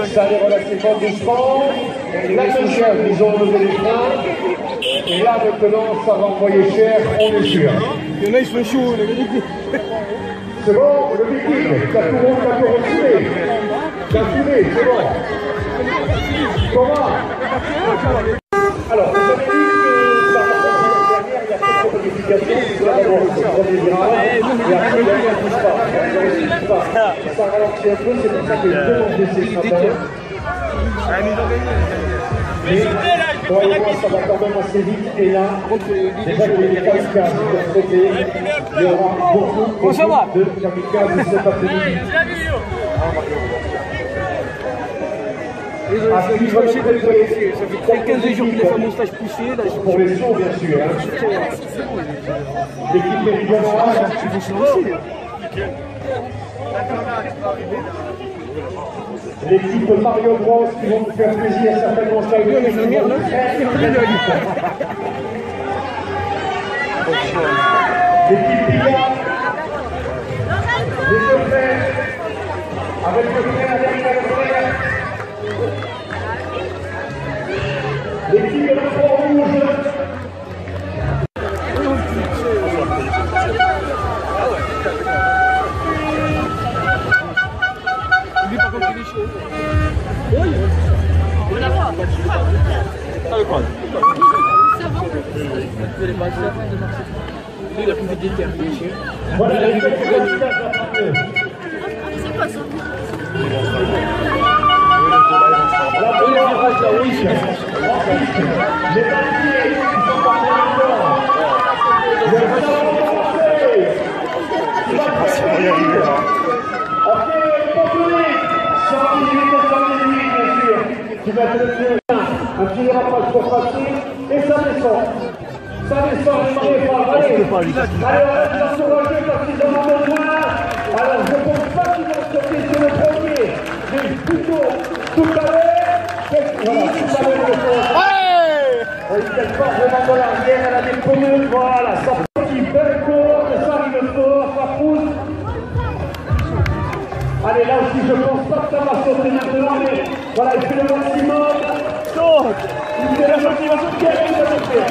Ça allait relativement doucement. La deuxième, ils ont levé les freins. Et là, maintenant, ça va envoyer cher, on est sûr. Il y en a, ils sont chauds, les gars. C'est bon, le liquide, t'as tout refoulé. T'as foulé, c'est bon. Comment? Alors, vous avez dit que par rapport à l'année dernière, il y a quelques modifications. Vous allez voir le premier virage, et après, il y a rien qui se passe. Ça ralentit un peu, c'est pour ça que je demande d'essayer ce matin. Mais, croyez-moi, ça va quand même assez vite. Et là, déjà que les kamikazes vont sauter, il y aura beaucoup de kamikazes cet après-midi. Ça fait 15 jours qu'il a fait un moustache poussé. Pour les sauts, bien sûr. L'équipe méridionale. L'équipe Mario Bros qui vont nous faire plaisir certainement ça. L'équipe Billard. Les deux frères. Avec le frère derrière le frère. L'équipe de Pont-Rouge. Lui, par contre, il est chaud. Oui. On va l'avoir. Ça va prendre. Ça va. Lui, il a plus de détermination. Voilà, c'est pas ça. La première virage là, oui. Les papiers, ils sont pas bien encore. Le ballon avancé. Il va passer pour y arriver là. Ok, contrôlé. 118 et 118, bien sûr. Tu vas te lever un petit dérapage pour passer. Et ça descend. Ça descend, je m'en vais pas. Allez, allez, on va s'encourager parce qu'ils en ont besoin. Alors, je ne pense pas qu'ils vont sauter sur le premier. Mais plutôt tout à l'heure. Voilà, tout à l'heure, il qu'elle part vraiment dans l'arrière, elle a des pneus, voilà, ça petit belle courbe, ça arrive fort, ça pousse. Allez, là aussi, je pense pas que ça va sauter maintenant, mais voilà, il fait le maximum. Saute. Il fait le maximum, il va le faire.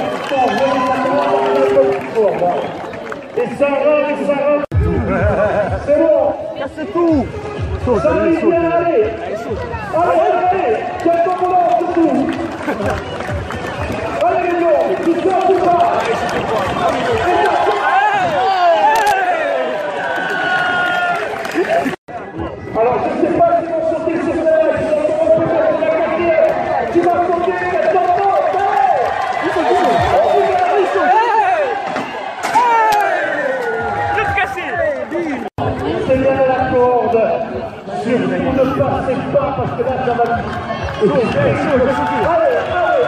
Et ça rentre, et ça rentre. C'est bon. Casse tout. Ça arrive bien, allez. Allez, allez, quelques volants, surtout. Allez, les gars, tout ça, tout ça. Alors, je ne sais pas s'ils vont sauter sur celle-là, ils vont peut-être la quatrième. Tu vas sauter, elle t'en porte. Il faut dire, c'est bien la corde. Surtout ne passez pas parce que là ça va. Allez, allez,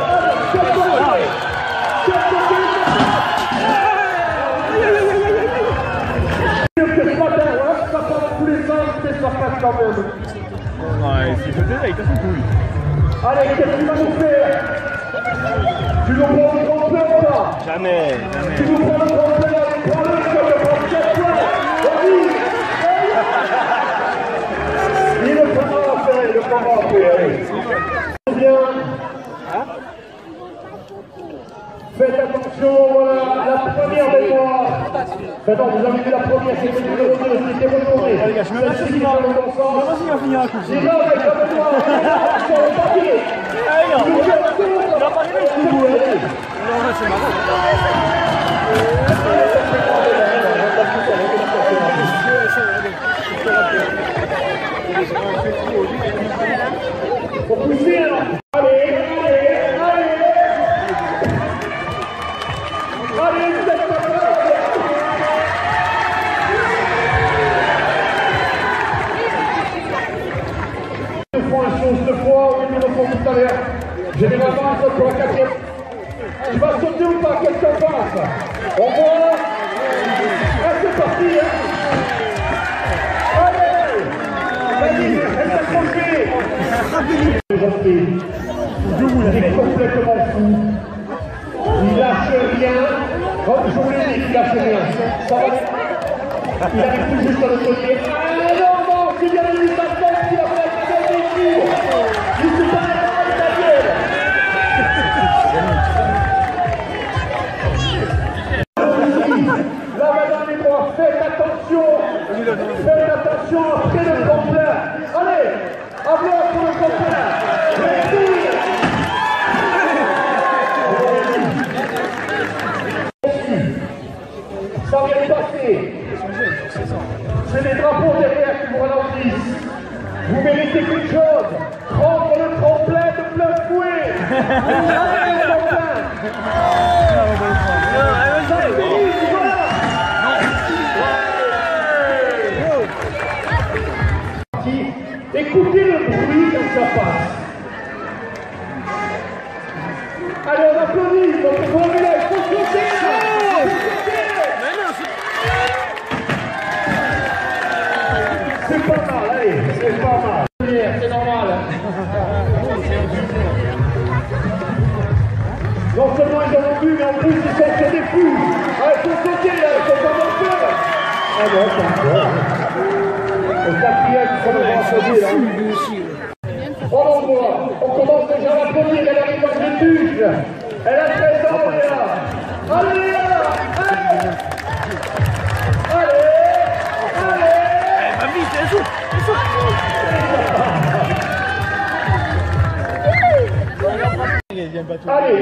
que ce matin, ça part dans tous les sens, mais ça passe quand même. Ouais, si je faisais, il casse une couille. Allez, qu'est-ce que tu vas nous faire? Tu nous prends le tremplin ou pas? Jamais, jamais. Tu nous prends le tremplin, prends-le, je te prends 4 points. Vas-y. Il le prendra après, il le prendra après, allez. Bien. Faites attention, voilà, la première mémoire. Maintenant, vous avez vu la première, c'était le numéro 2, c'était retourné. Les gars, je me laisse finir. Vas-y, il va finir un coup. C'est là, avec la mémoire, sur le papier. Allez, non. Il va pas arriver, ce coup. Non, c'est marrant. Faut pousser, alors. Allez, allez, allez. Allez, vous êtes pas prêts. Deux fois une chose, deux fois, oui, nous le font tout à l'heure. Généralement, ils sont pour la quatrième. Tu vas sauter ou pas? Qu'est-ce qu'on passe? On voit. Ah, c'est parti, hein. Allez. Vas-y, elle s'est tranquille. Il est complètement fou. Il lâche rien. Oh, je vous l'ai dit qu'il lâche rien. Ça va. Il arrive tout juste à le tenir. Ah non, non, c'est bien lui, sa tête qui a fait la tête des filles. faites attention après le tremplin. Allez, à bord pour le tremplin. Merci. Ça vient de passer. C'est les drapeaux derrière qui vous ralentissent. Vous méritez quelque chose. Prendre le tremplin de plein fouet. Vous avez le tremplin. Ça finit, voilà. Écoutez le bruit quand ça passe. Allez, on applaudit. Donc, il faut lever là. Il faut sauter là. C'est pas mal, allez, c'est pas mal. C'est normal. Non seulement ils en ont vu, mais en plus ils sont sur des fous. Ah, il faut sauter là, il faut pas monter. Ah non, c'est encore. Au quatrième, il faut le applaudir là. On l'envoie, on commence déjà à l'applaudir, elle arrive dans le tuge. Elle a 13 ans, elle est là. Allez, là, allez. Allez. Allez,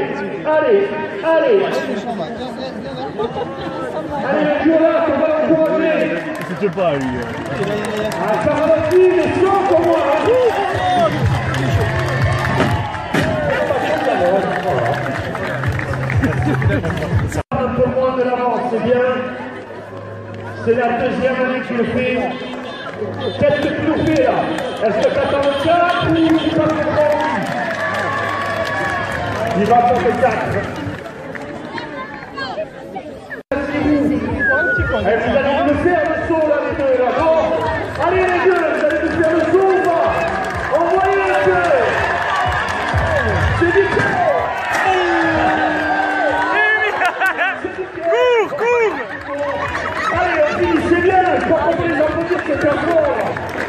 les joueurs, on va l'encourager. C'était pas lui. Ça va aussi, les chiants pour moi. Un peu moins de l'avance, c'est bien. C'est la deuxième année qu'il le fait. Qu'est-ce que tu nous fais là? Est-ce que tu attends le 4 ou tu vas le prendre? Il va attendre le 4. Allez, vous allez nous faire le saut là, les deux là, non? Allez les deux, vous allez nous faire le saut ou pas? Envoyez les deux! C'est du cours! Allez, on dit, c'est bien, je crois qu'on peut les applaudir, c'est bien fort!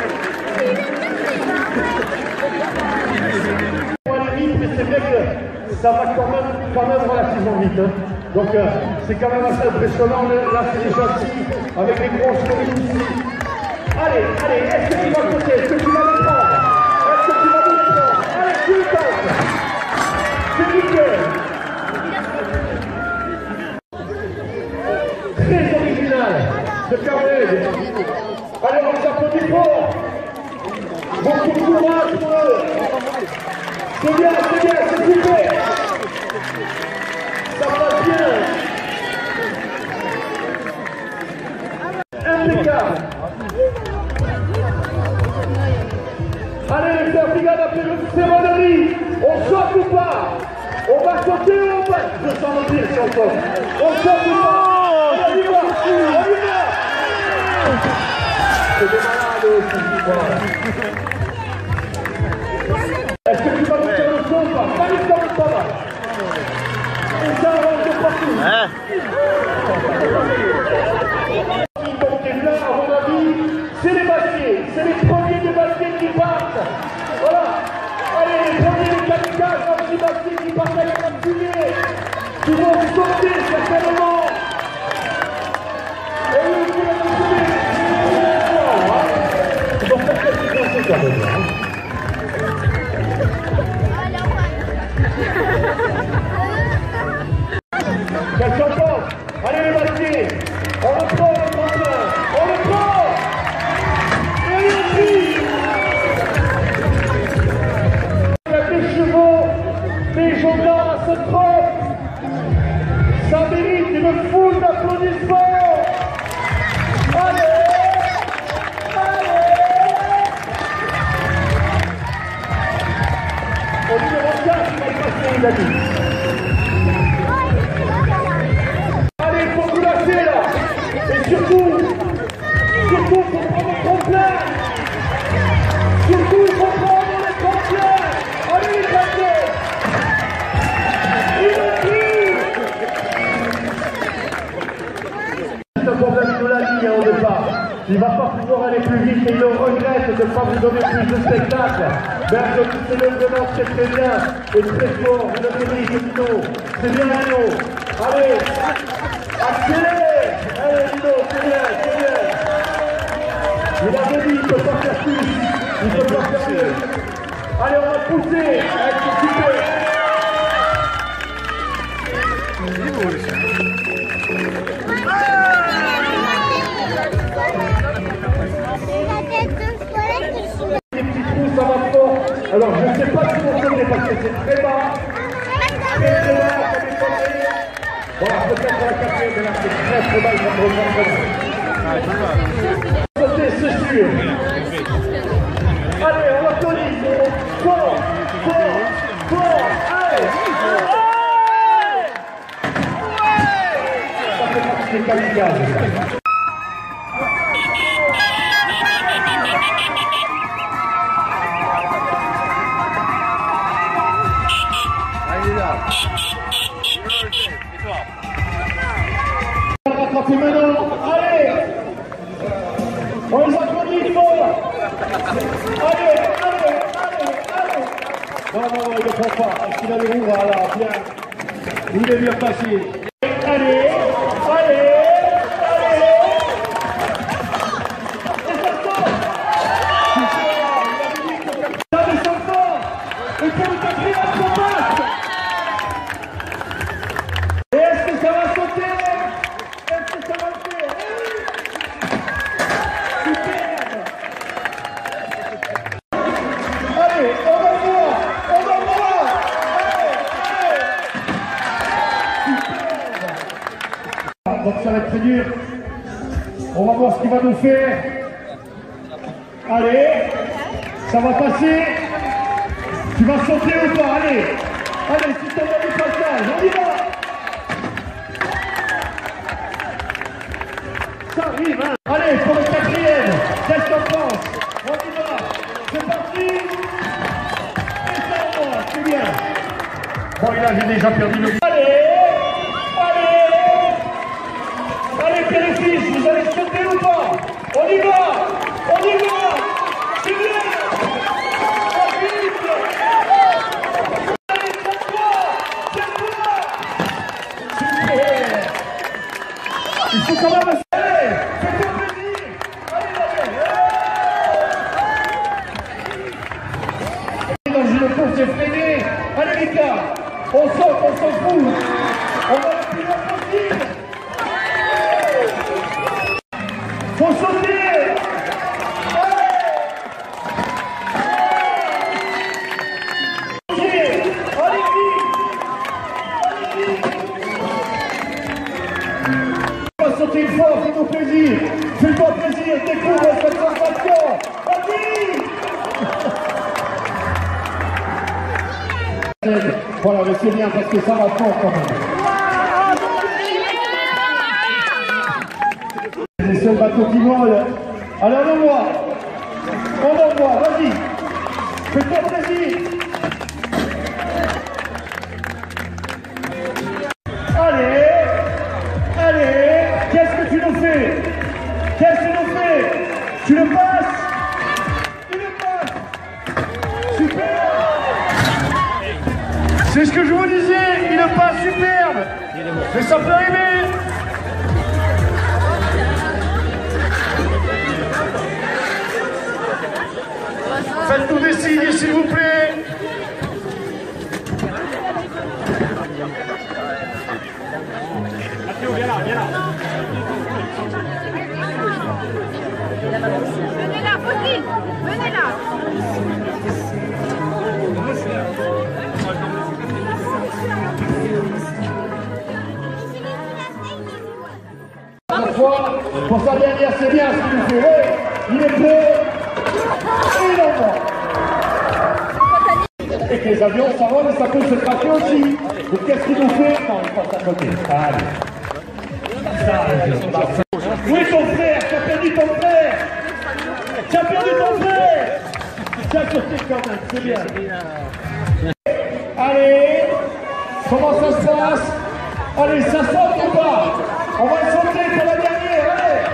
On va aller vite, mais c'est vrai que ça va quand même relativement vite. Hein. Donc c'est quand même assez impressionnant. Là, c'est déjà assis avec les grosses souris ici. Allez, est-ce que tu vas côté? Est-ce que tu vas le prendre? Est-ce que tu vas le prendre? Allez, tu le tentes! C'est nickel! Très original de Carmel. Allez, on les applaudit fort. Beaucoup de courage pour eux. C'est bien, c'est super. Ça va bien. Impeccable. Allez les frères, regarde après une cérémonie. On saute ou pas? On va sauter ou on va? Je sens le dire si on saute. On saute ou pas? On y va. C'est des malades aussi. Est-ce que tu vas nous faire le saut ou pas? Pas les comme ça va. Et ça avance de partout. Donc là, à mon avis, c'est les baskets. C'est les premiers des baskets qui partent. Voilà. Allez, les premiers des kamikazes, un petit basket qui partent avec la fumée. Qui vont sauter certainement. Et eux, qui vont nous sauter. Ils vont faire quelque chose de ça. Qu'est-ce qu'on pense? Allez les baskets. On le prend, le tremplin. On le prend. Et on tire. Il y a des chevaux, des gendarmes à ce trompe. Ça mérite une foule d'applaudissements. Allez. Au numéro 4, il va y passer, il a dit. Allez, il faut vous lâcher là. Et surtout, il faut prendre le tremplin. Surtout, il faut prendre le tremplin. Allez, les baskets. Il le tire. C'est un problème de la ligne au départ. Il ne va pas pouvoir aller plus vite et il le regrette de ne pas vous donner plus de spectacle. Berge qui se le demande très bien et très fort. Vous le méritez, Dino. C'est bien, Dino. Allez, accélère. Allez, Dino, c'est bien. Il avait dit, il ne peut pas faire plus. Il ne peut pas faire mieux. Allez, on va pousser avec ce super. Les petits trous, ça va fort. Alors, je ne sais pas si vous comprenez parce que c'est très bas. Très bas, ça déconne. Bon, peut-être à la quatrième, mais là, c'est très bas, il va me reprendre. Sauter, c'est sûr. Allez, on l'applaudit. Fort, fort, fort. Allez, ça fait partie des kamikazes. On va rattraper maintenant. Allez, on les applaudit fort. Allez, allez, allez, allez. Non, non, non, il ne prend pas. Est-ce qu'il a les roues? Voilà, bien. Il est bien passé. Allez, allez, allez. Et ça sort. Ça descend fort. Et pour le quatrième, ça passe. Et est-ce que ça va sauter? Est-ce que ça va le faire? Superbe. Allez, on va voir. On va voir. Allez, allez. Superbe. Donc ça va être très dur. On va voir ce qu'il va nous faire. Allez, ça va passer. Tu vas sauter ou pas? Allez, allez, si tu as du passage, on y va. Ça arrive, hein. Allez, pour le quatrième, qu'est-ce qu'on pense? On y va, c'est parti. Et ça en moi, c'est bien. Bon, et là, j'ai déjà perdu le... Allez, allez, allez, quel fils, vous allez sauter ou pas? On y va, on y va, c'est bien. Ça vite. Allez, c'est toi, c'est toi. Super. Il faut quand même... C'est freiné. Allez les gars, on saute, on s'en fout. On va le plus loin possible. Faut sauter. Allez, allez vite. Allez vite. On va sauter une fois, fais-nous plaisir. Fais-toi plaisir, découvre cette sensation. Vas-y. Voilà, mais c'est bien parce que ça va fort quand même. C'est les seuls bateaux qui volent. Alors on envoie. On envoie, vas-y. Fais-toi plaisir. Allez, allez. Qu'est-ce que tu nous fais? Qu'est-ce que tu nous fais? Tu le passes? Tu le passes? Super. C'est ce que je vous disais, il est pas superbe, mais ça peut arriver. Faites-nous des signes, s'il vous plaît. Viens là, viens là. Venez là, Faudine, venez là. Pour sa dernière, c'est bien ce qu'il nous fait. Ouais, il est prêt. Et il envoie. Et que les avions, ça vole et ça peut se traquer aussi. Donc qu'est-ce qu'il nous fait? Non, il passe à côté. Allez. Où est ton frère? Tu as perdu ton frère. Tu as perdu ton frère. Tu as sauté quand même, c'est bien. Allez. Comment ça se passe? Allez, ça saute ou pas? On va le sauter pour la dernière,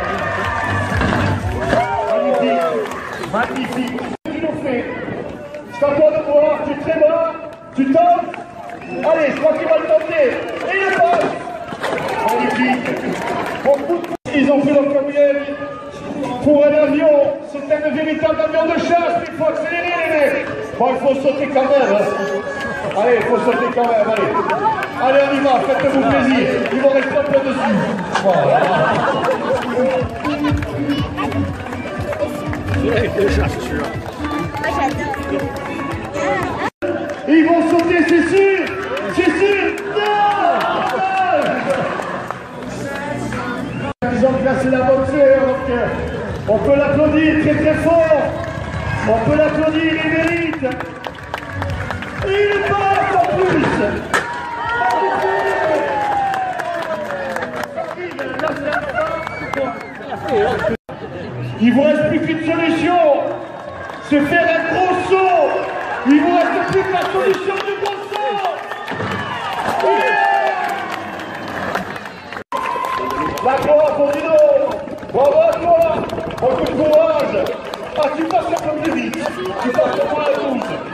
allez. Magnifique, magnifique. Tu nous fais. C'est à toi de voir, tu es très bas, tu tentes. Allez, je crois qu'il va le tenter. Et il le passe. Magnifique. Bon, ils ont fait leur moyenne pour un avion. C'est un véritable avion de chasse. Il faut accélérer les mecs. Bon, il faut sauter quand même. Hein. Allez, il faut sauter quand même. Allez, allez, on y va. Faites-vous plaisir. Il vous reste pas plein dessus. Voilà. Ils vont sauter, c'est sûr. C'est sûr. Ils ont classé la voiture, donc on peut l'applaudir très très fort. On peut l'applaudir, il mérite. Il passe en plus. Il vous reste plus qu'une solution. C'est faire un gros saut. Il vous reste plus que la solution du gros saut. La gloire pour Dino. Bravo à toi. Beaucoup de courage. Ah, tu passes comme plus vite. Tu passes comme la 12.